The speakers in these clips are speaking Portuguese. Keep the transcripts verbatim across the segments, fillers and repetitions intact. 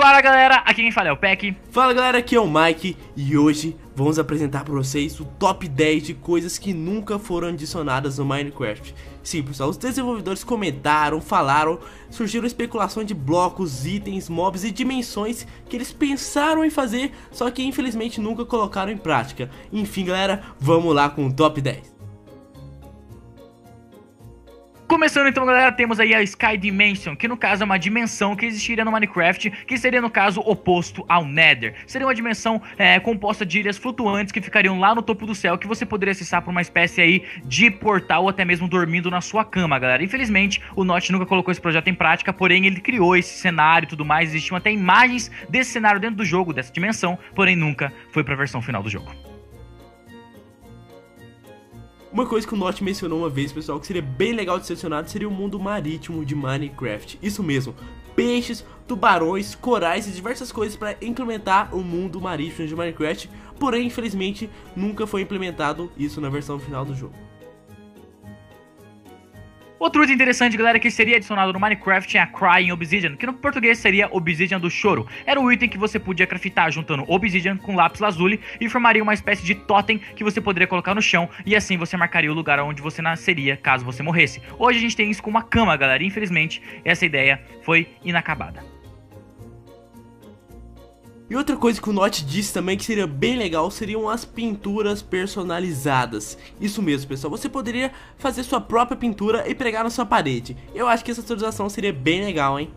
Fala galera, aqui quem fala é o Peck. Fala galera, aqui é o Mike e hoje vamos apresentar para vocês o top dez de coisas que nunca foram adicionadas no Minecraft. Sim pessoal, os desenvolvedores comentaram, falaram, surgiram especulações de blocos, itens, mobs e dimensões que eles pensaram em fazer, só que infelizmente nunca colocaram em prática. Enfim galera, vamos lá com o top dez. Começando então galera, temos aí a Sky Dimension, que no caso é uma dimensão que existiria no Minecraft, que seria no caso oposto ao Nether. Seria uma dimensão é, composta de ilhas flutuantes que ficariam lá no topo do céu, que você poderia acessar por uma espécie aí de portal ou até mesmo dormindo na sua cama, galera. Infelizmente o Notch nunca colocou esse projeto em prática, porém ele criou esse cenário e tudo mais, existiam até imagens desse cenário dentro do jogo, dessa dimensão, porém nunca foi para a versão final do jogo. Uma coisa que o Notch mencionou uma vez, pessoal, que seria bem legal de ser adicionado, seria o mundo marítimo de Minecraft. Isso mesmo, peixes, tubarões, corais e diversas coisas para implementar o mundo marítimo de Minecraft. Porém, infelizmente, nunca foi implementado isso na versão final do jogo. Outro item interessante, galera, que seria adicionado no Minecraft é a Crying Obsidian, que no português seria Obsidian do Choro. Era um item que você podia craftar juntando Obsidian com lápis lazuli e formaria uma espécie de totem que você poderia colocar no chão e assim você marcaria o lugar onde você nasceria caso você morresse. Hoje a gente tem isso com uma cama, galera, e infelizmente essa ideia foi inacabada. E outra coisa que o Notch disse também que seria bem legal seriam as pinturas personalizadas. Isso mesmo pessoal, você poderia fazer sua própria pintura e pregar na sua parede. Eu acho que essa atualização seria bem legal, hein?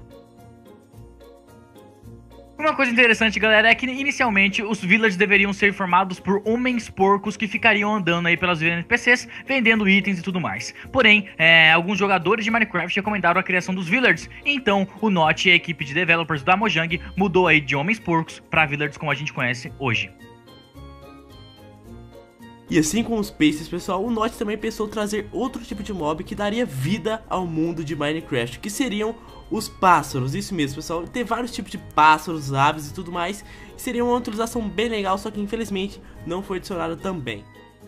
Uma coisa interessante, galera, é que inicialmente os villagers deveriam ser formados por homens porcos que ficariam andando aí pelas N P Cs, vendendo itens e tudo mais. Porém, é, alguns jogadores de Minecraft recomendaram a criação dos villagers, então o Notch e a equipe de developers da Mojang mudou aí de homens porcos para villagers como a gente conhece hoje. E assim como os peixes, pessoal, o Notch também pensou trazer outro tipo de mob que daria vida ao mundo de Minecraft, que seriam os pássaros. Isso mesmo, pessoal, ter vários tipos de pássaros, aves e tudo mais, seria uma utilização bem legal, só que infelizmente não foi adicionada também.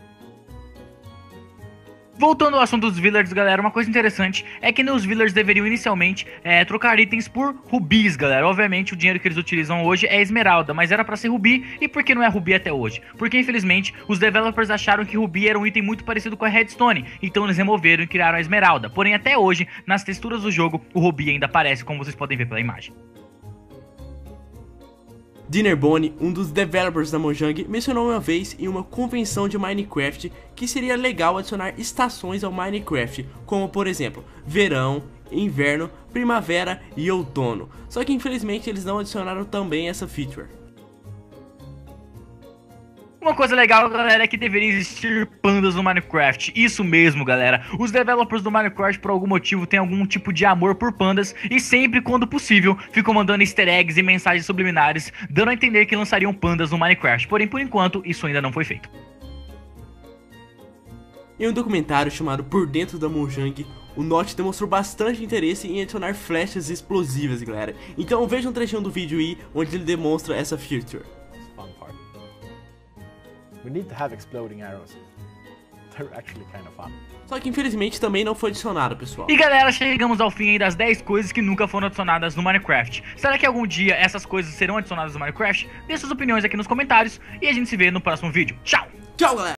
Voltando ao assunto dos villagers, galera, uma coisa interessante é que nos villagers deveriam inicialmente é, trocar itens por rubis, galera. Obviamente o dinheiro que eles utilizam hoje é esmeralda, mas era pra ser rubi. E por que não é rubi até hoje? Porque infelizmente os developers acharam que rubi era um item muito parecido com a redstone, então eles removeram e criaram a esmeralda. Porém até hoje, nas texturas do jogo, o rubi ainda aparece, como vocês podem ver pela imagem. Dinnerbone, um dos developers da Mojang, mencionou uma vez em uma convenção de Minecraft que seria legal adicionar estações ao Minecraft, como por exemplo, verão, inverno, primavera e outono. Só que infelizmente eles não adicionaram também essa feature. Uma coisa legal, galera, é que deveria existir pandas no Minecraft. Isso mesmo, galera. Os developers do Minecraft, por algum motivo, têm algum tipo de amor por pandas e sempre, quando possível, ficam mandando easter eggs e mensagens subliminares, dando a entender que lançariam pandas no Minecraft. Porém, por enquanto, isso ainda não foi feito. Em um documentário chamado Por Dentro da Mojang, o Notch demonstrou bastante interesse em adicionar flechas explosivas, galera. Então veja um trechinho do vídeo aí, onde ele demonstra essa feature. We need to have exploding arrows. They're actually kind of fun. Só que infelizmente também não foi adicionado, pessoal. E galera, chegamos ao fim aí das dez coisas que nunca foram adicionadas no Minecraft. Será que algum dia essas coisas serão adicionadas no Minecraft? Deixe suas opiniões aqui nos comentários e a gente se vê no próximo vídeo. Tchau! Tchau, galera!